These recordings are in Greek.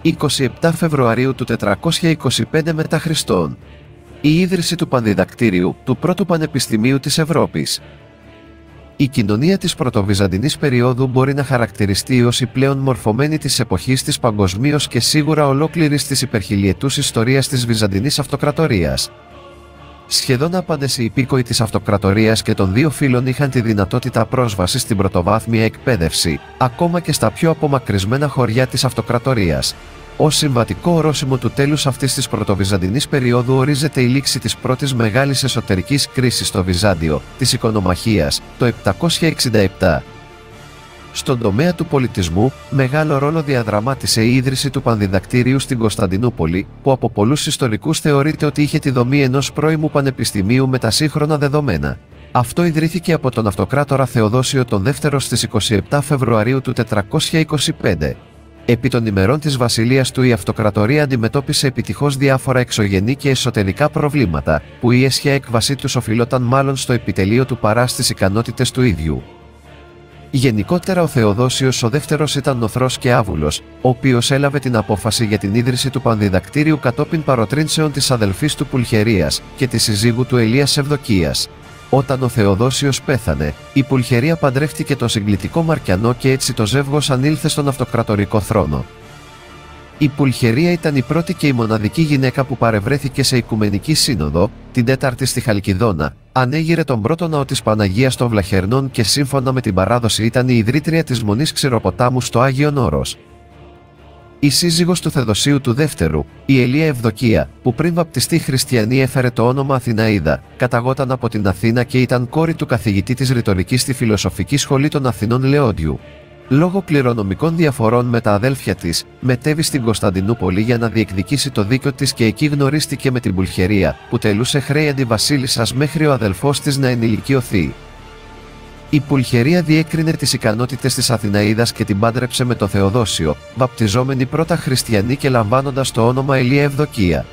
27 Φεβρουαρίου του 425 μετά Χριστόν. Η ίδρυση του Πανδιδακτήριου, του πρώτου πανεπιστημίου της Ευρώπης. Η κοινωνία της πρωτοβυζαντινής περίοδου μπορεί να χαρακτηριστεί ως η πλέον μορφωμένη της εποχής της παγκοσμίως και σίγουρα ολόκληρης της υπερχιλιετούς ιστορίας της Βυζαντινής Αυτοκρατορίας. Σχεδόν άπαντες οι υπήκοοι της Αυτοκρατορίας και των δύο φύλων είχαν τη δυνατότητα πρόσβασης στην πρωτοβάθμια εκπαίδευση, ακόμα και στα πιο απομακρυσμένα χωριά της Αυτοκρατορίας. Ως συμβατικό ορόσημο του τέλους αυτής της πρωτοβυζαντινής περίοδου ορίζεται η λήξη της πρώτης μεγάλης εσωτερικής κρίσης στο Βυζάντιο, της οικονομαχίας, το 767. Στον τομέα του πολιτισμού, μεγάλο ρόλο διαδραμάτισε η ίδρυση του Πανδιδακτηρίου στην Κωνσταντινούπολη, που από πολλούς ιστορικούς θεωρείται ότι είχε τη δομή ενός πρώιμου πανεπιστημίου με τα σύγχρονα δεδομένα. Αυτό ιδρύθηκε από τον Αυτοκράτορα Θεοδόσιο τον δεύτερο στις 27 Φεβρουαρίου του 425. Επί των ημερών της βασιλείας του η Αυτοκρατορία αντιμετώπισε επιτυχώς διάφορα εξωγενή και εσωτερικά προβλήματα, που η αίσια έκβασή τους οφειλόταν μάλλον στο επιτελείο του παρά στις ικανότητες του ίδιου. Γενικότερα ο Θεοδόσιος ο δεύτερος ήταν νοθρός και άβουλος, ο οποίος έλαβε την απόφαση για την ίδρυση του Πανδιδακτήριου κατόπιν παροτρύνσεων της αδελφής του Πουλχερίας και της συζύγου του Ελίας Ευδοκίας. Όταν ο Θεοδόσιος πέθανε, η Πουλχερία παντρεύτηκε τον συγκλητικό Μαρκιανό και έτσι το ζεύγος ανήλθε στον αυτοκρατορικό θρόνο. Η Πουλχερία ήταν η πρώτη και η μοναδική γυναίκα που παρευρέθηκε σε Οικουμενική Σύνοδο, την τέταρτη στη Χαλκιδόνα, ανέγειρε τον πρώτο ναό της Παναγίας των Βλαχερνών και σύμφωνα με την παράδοση ήταν η ιδρύτρια της Μονής Ξηροποτάμου στο Άγιον Όρος. Η σύζυγος του Θεοδοσίου του δεύτερου, η Ελία Ευδοκία, που πριν βαπτιστεί χριστιανή έφερε το όνομα Αθηναίδα, καταγόταν από την Αθήνα και ήταν κόρη του καθηγητή της ρητορικής στη Φιλοσοφική Σχολή των Αθηνών Λεόντιου. Λόγω κληρονομικών διαφορών με τα αδέλφια της, μετέβη στην Κωνσταντινούπολη για να διεκδικήσει το δίκιο της και εκεί γνωρίστηκε με την Πουλχερία, που τελούσε χρέη αντιβασίλισσας μέχρι ο αδελφός της να ενηλικιωθεί. Η Πουλχερία διέκρινε τις ικανότητες της Αθηναίδας και την πάντρεψε με το Θεοδόσιο, βαπτιζόμενη πρώτα χριστιανή και λαμβάνοντας το όνομα Ελία Ευδοκία.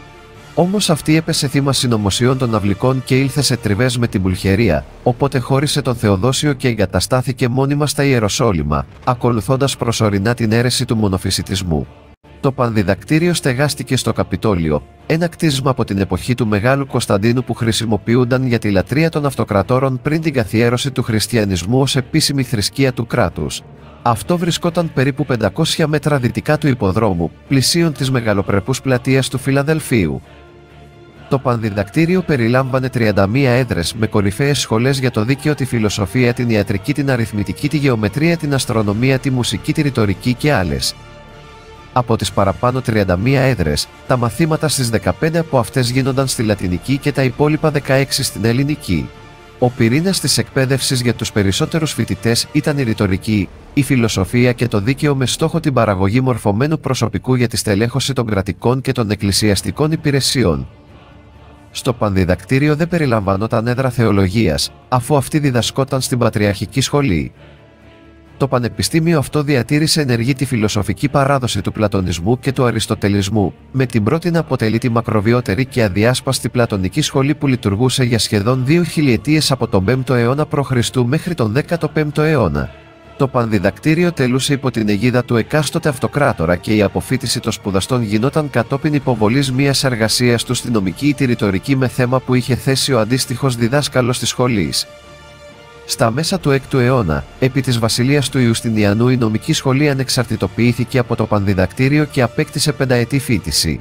Όμως αυτή έπεσε θύμα συνωμοσιών των αυλικών και ήλθε σε τριβές με την Πουλχερία, οπότε χώρισε τον Θεοδόσιο και εγκαταστάθηκε μόνιμα στα Ιεροσόλυμα, ακολουθώντας προσωρινά την αίρεση του μονοφυσιτισμού. Το Πανδιδακτήριο στεγάστηκε στο Καπιτόλιο, ένα κτίσμα από την εποχή του Μεγάλου Κωνσταντίνου που χρησιμοποιούνταν για τη λατρεία των αυτοκρατόρων πριν την καθιέρωση του χριστιανισμού ως επίσημη θρησκεία του κράτους. Αυτό βρισκόταν περίπου 500 μέτρα δυτικά του υποδρόμου, πλησίον της μεγαλοπρεπούς πλατείας του Φιλαδελφίου. Το Πανδιδακτήριο περιλάμβανε 31 έδρες με κορυφαίες σχολές για το δίκαιο, τη φιλοσοφία, την ιατρική, την αριθμητική, τη γεωμετρία, την αστρονομία, τη μουσική, τη ρητορική και άλλες. Από τις παραπάνω 31 έδρες, τα μαθήματα στις 15 από αυτές γίνονταν στη λατινική και τα υπόλοιπα 16 στην ελληνική. Ο πυρήνας της εκπαίδευσης για τους περισσότερους φοιτητές ήταν η ρητορική, η φιλοσοφία και το δίκαιο με στόχο την παραγωγή μορφωμένου προσωπικού για τη στελέχωση των κρατικών και των εκκλησιαστικών υπηρεσιών. Στο Πανδιδακτήριο δεν περιλαμβανόταν έδρα θεολογίας, αφού αυτή διδασκόταν στην Πατριαρχική Σχολή. Το πανεπιστήμιο αυτό διατήρησε ενεργή τη φιλοσοφική παράδοση του πλατωνισμού και του αριστοτελισμού, με την πρώτη να αποτελεί τη μακροβιότερη και αδιάσπαστη πλατωνική σχολή που λειτουργούσε για σχεδόν 2 χιλιετίες από τον 5ο αιώνα π.Χ. μέχρι τον 15ο αιώνα. Το Πανδιδακτήριο τελούσε υπό την αιγίδα του εκάστοτε αυτοκράτορα και η αποφοίτηση των σπουδαστών γινόταν κατόπιν υποβολής μιας εργασίας του στη νομική ή τη ρητορική με θέμα που είχε θέσει ο αντίστοιχος διδάσκαλος της σχολής. Στα μέσα του 6ου αιώνα, επί της βασιλείας του Ιουστινιανού η νομική σχολή ανεξαρτητοποιήθηκε από το Πανδιδακτήριο και απέκτησε πενταετή φοιτηση.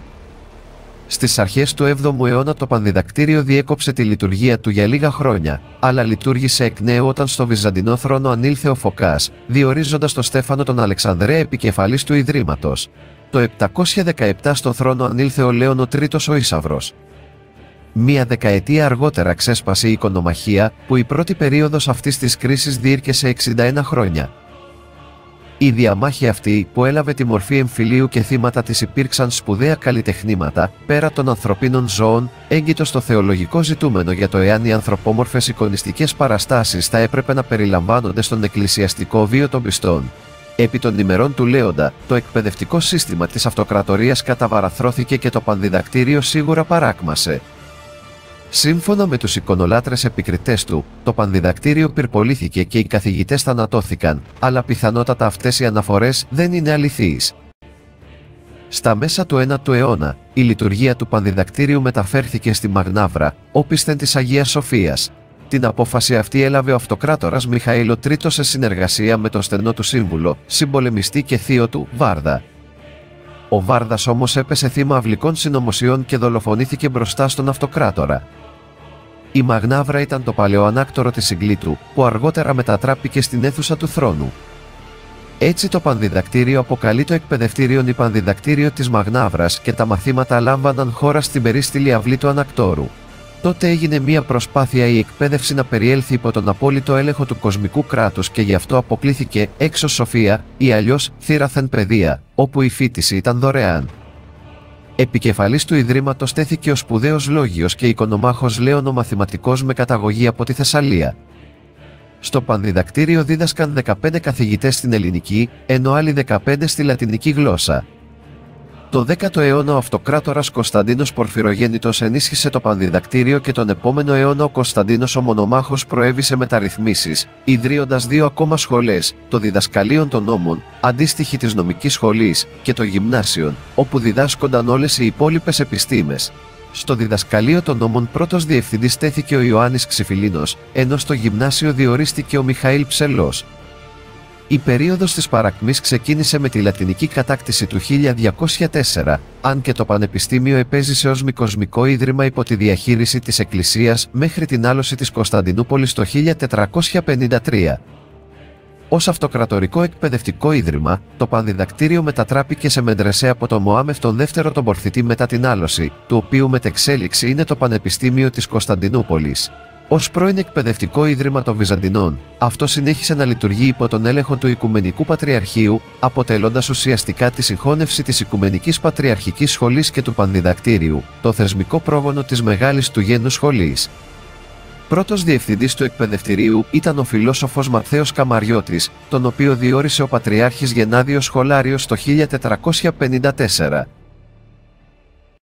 Στις αρχές του 7ου αιώνα το Πανδιδακτήριο διέκοψε τη λειτουργία του για λίγα χρόνια, αλλά λειτουργήσε εκ νέου όταν στο Βυζαντινό θρόνο ανήλθε ο Φωκάς, διορίζοντας τον Στέφανο τον Αλεξανδρέα επικεφαλής του Ιδρύματος. Το 717 στον θρόνο ανήλθε ο Λέων ο Τρίτος ο Ίσαυρος. Μία δεκαετία αργότερα ξέσπασε η οικονομαχία, που η πρώτη περίοδος αυτής της κρίσης διήρκεσε 61 χρόνια. Η διαμάχη αυτή, που έλαβε τη μορφή εμφυλίου και θύματα της υπήρξαν σπουδαία καλλιτεχνήματα, πέρα των ανθρωπίνων ζώων, έγκυτο στο θεολογικό ζητούμενο για το εάν οι ανθρωπόμορφες εικονιστικές παραστάσεις θα έπρεπε να περιλαμβάνονται στον εκκλησιαστικό βίο των πιστών. Επί των ημερών του Λέοντα, το εκπαιδευτικό σύστημα της αυτοκρατορίας καταβαραθρώθηκε και το Πανδιδακτήριο σίγουρα παράκμασε. Σύμφωνα με τους εικονολάτρες επικριτές του, το Πανδιδακτήριο πυρπολήθηκε και οι καθηγητές θανατώθηκαν, αλλά πιθανότατα αυτές οι αναφορές δεν είναι αληθείς. Στα μέσα του 9ου αιώνα, η λειτουργία του πανδιδακτήριου μεταφέρθηκε στη Μαγνάβρα, όπισθεν της Αγίας Σοφίας. Την απόφαση αυτή έλαβε ο αυτοκράτορας Μιχαήλ ο Τρίτος σε συνεργασία με τον στενό του σύμβουλο, συμπολεμιστή και θείο του, Βάρδα. Ο Βάρδας όμως έπεσε θύμα αυλικών συνωμοσιών και δολοφονήθηκε μπροστά στον αυτοκράτορα. Η Μαγνάβρα ήταν το παλαιοανάκτορο της Συγκλήτου, που αργότερα μετατράπηκε στην αίθουσα του θρόνου. Έτσι το πανδιδακτήριο αποκαλεί το εκπαιδευτήριον πανδιδακτήριο της Μαγνάβρας και τα μαθήματα λάμβαναν χώρα στην περίστηλη αυλή του ανακτόρου. Τότε έγινε μια προσπάθεια η εκπαίδευση να περιέλθει υπό τον απόλυτο έλεγχο του κοσμικού κράτους και γι' αυτό αποκλήθηκε έξω Σοφία ή αλλιώς θύραθεν παιδεία, όπου η φοιτηση ήταν δωρεάν. Επικεφαλής του Ιδρύματος τέθηκε ο σπουδαίος Λόγιος και οικονομάχος Λέων ο μαθηματικός με καταγωγή από τη Θεσσαλία. Στο πανδιδακτήριο δίδασκαν 15 καθηγητές στην ελληνική, ενώ άλλοι 15 στη λατινική γλώσσα. Το 10ο αιώνα ο αυτοκράτορας Κωνσταντίνος Πορφυρογέννητος ενίσχυσε το πανδιδακτήριο και τον επόμενο αιώνα ο Κωνσταντίνος ο Μονομάχος προέβησε μεταρρυθμίσεις, ιδρύοντας 2 ακόμα σχολές, το Διδασκαλίον των Νόμων, αντίστοιχη της νομικής σχολής, και το Γυμνάσιον, όπου διδάσκονταν όλες οι υπόλοιπες επιστήμες. Στο Διδασκαλείο των Νόμων πρώτος διευθυντής τέθηκε ο Ιωάννης Ξυφιλίνος, ενώ στο Γυμνάσιο διορίστηκε ο Μιχαήλ Ψελός. Η περίοδος της παρακμής ξεκίνησε με τη λατινική κατάκτηση του 1204, αν και το Πανεπιστήμιο επέζησε ως μικοσμικό ίδρυμα υπό τη διαχείριση της Εκκλησίας μέχρι την άλωση της Κωνσταντινούπολης το 1453. Ως αυτοκρατορικό εκπαιδευτικό ίδρυμα, το πανδιδακτήριο μετατράπηκε σε μεντρεσέ από τον Μωάμεθ τον δεύτερο τον Πορθητή μετά την άλωση, του οποίου μετεξέλιξη είναι το Πανεπιστήμιο της Κωνσταντινούπολης. Ως πρώην εκπαιδευτικό ίδρυμα των Βυζαντινών, αυτό συνέχισε να λειτουργεί υπό τον έλεγχο του Οικουμενικού Πατριαρχείου, αποτελώντας ουσιαστικά τη συγχώνευση της Οικουμενικής Πατριαρχικής Σχολής και του Πανδιδακτήριου, το θεσμικό πρόγονο της Μεγάλης του Γένου Σχολής. Πρώτος διευθυντής του εκπαιδευτηρίου ήταν ο φιλόσοφος Ματθαίος Καμαριώτης, τον οποίο διόρισε ο Πατριάρχης Γενάδιος Σχολάριος το 1454.